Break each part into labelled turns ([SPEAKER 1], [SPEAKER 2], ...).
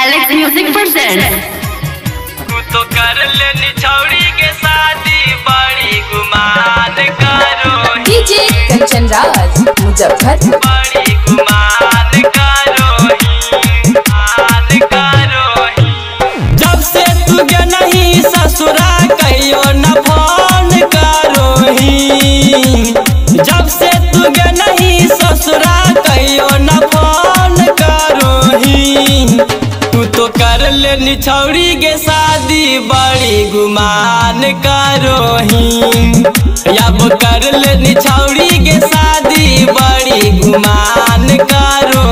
[SPEAKER 1] Alex Music presents।
[SPEAKER 2] तू तो कर लेनी छौड़ी के शादी बड़ी गुमान करो
[SPEAKER 3] डीजे कंचन राज मुजफ्फरपुर
[SPEAKER 2] बड़ी गुमान करो जब से तू गे नहीं ससुरा कहियो न फोन करो जब से तू गे नहीं ससुरा कहियो न फोन करो तू तो कर लेनी छौड़ी के शादी बड़ी गुमान करो अब कर लेनी छौड़ी के शादी बड़ी गुमान करो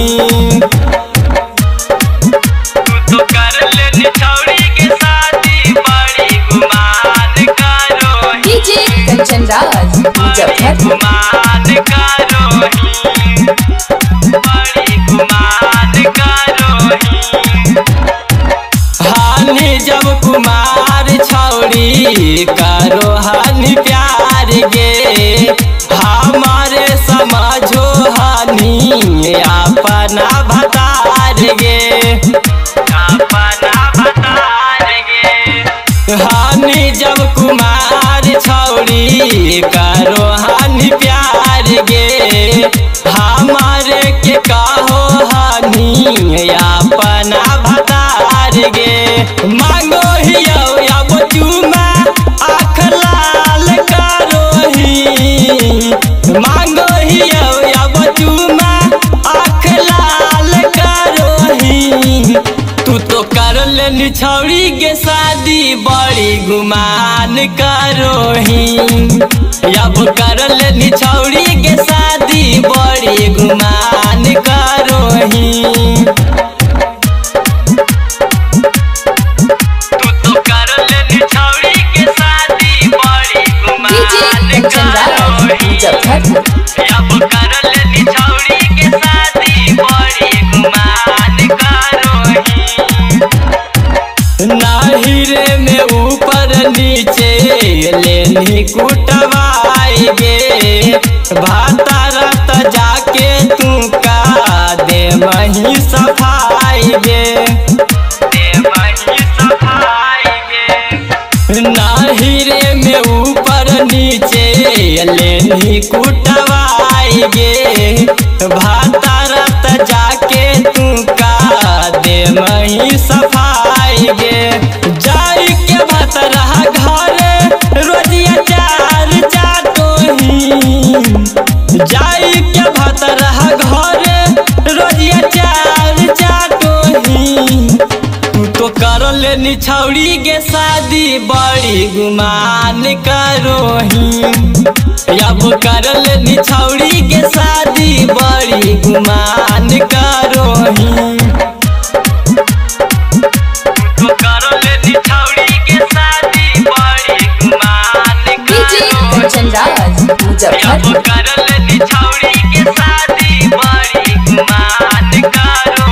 [SPEAKER 2] तू तो कर लेनी छौड़ी के शादी बड़ी गुमान करो
[SPEAKER 3] डीजे कंचन राज मुजफ्फरपुर
[SPEAKER 2] गुमान करो बड़ी गुमान करो हानि जब कुमार छौड़ी करो हानि प्यार गे हमारे समझो हानि अपना भतार गे अपना भतार गे हानि जब कुमार छौड़ी करो हानि प्यार गे हमारे के कहो हानि अपना भतार गे मांगो हियो अब चुमा आँख लाल करो मांगो हियो अब चुमा आँख लाल करो तू तो कर लेनी छौड़ी के शादी बड़ी गुमान करो अब कर लेनी छौड़ी के शादी बड़ी गुमान करो तू तो कर लेनी छौड़ी के शादी बड़ी
[SPEAKER 3] डीजे
[SPEAKER 2] गुमान
[SPEAKER 3] कंचन राज
[SPEAKER 2] करो
[SPEAKER 3] मुजफ्फरपुर
[SPEAKER 2] अब कर लेनी छौड़ी के शादी बड़ी गुमान करो नाहिरे में ऊपर नीचे लेनी कुटवाई गे भातारत जाके तू का दे मही सफाई गे दे मही सफाई गे नाहिरे में ऊपर नीचे लेनी कुटवाई गे भातारत जाके तू का दे मही सफाई गे जाई के भतरा घर रोजिया चार चाटो जाई के भतरा घर रोजिया चार चाटो तू तो कर लेनी छौड़ी के शादी बड़ी गुमान करो अब कर लेनी छौड़ी के शादी बड़ी गुमान करो तू कर लेनी छौड़ी के शादी बड़ी गुमान
[SPEAKER 3] डीजे
[SPEAKER 2] करो
[SPEAKER 3] कंचन राज
[SPEAKER 2] अब
[SPEAKER 3] मुजफ्फरपुर
[SPEAKER 2] कर लेनी छौड़ी के शादी बड़ी गुमान करो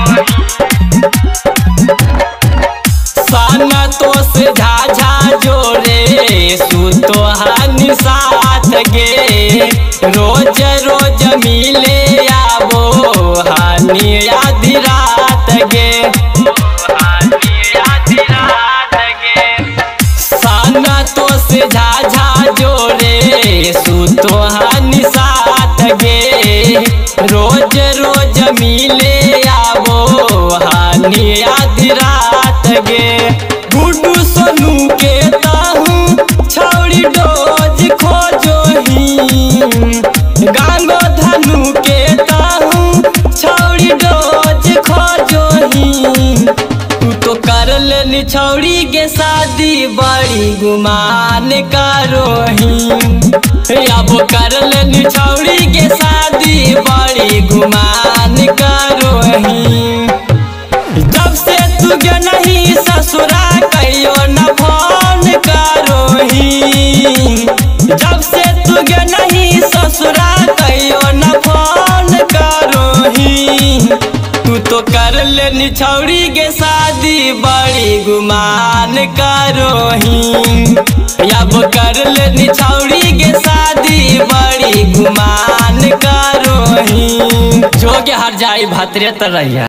[SPEAKER 2] साना तो से झाझा जोरे सुतो हानि साथ गे रोज रोज मिले आवो हानि आधी रात गे हानि आधी रात गे साना तो से झाझा जोरे सुतो हानि साथ गे रोज रोज मिले आवो हानि आधी रात गे गुड्डू सोनू के ताहू छौड़ी डोज खोजो गांगो धनु के ताहू छौड़ी डोज खोजो तू तो कर लेनी छौड़ी के शादी बड़ी गुमान करो अब कर लेनी छौड़ी के शादी बड़ी गुमान करो जब से तू गे नहीं ससुरा कहियो न फोन करो जब से तू गे नहीं ससुरा कहियो न फोन करो तू तो कर लेनी छौड़ी के शादी बड़ी गुमान करो अब कर लेनी छौड़ी के शादी बड़ी गुमान करो जो के हर जाई भातरे तर रहिया।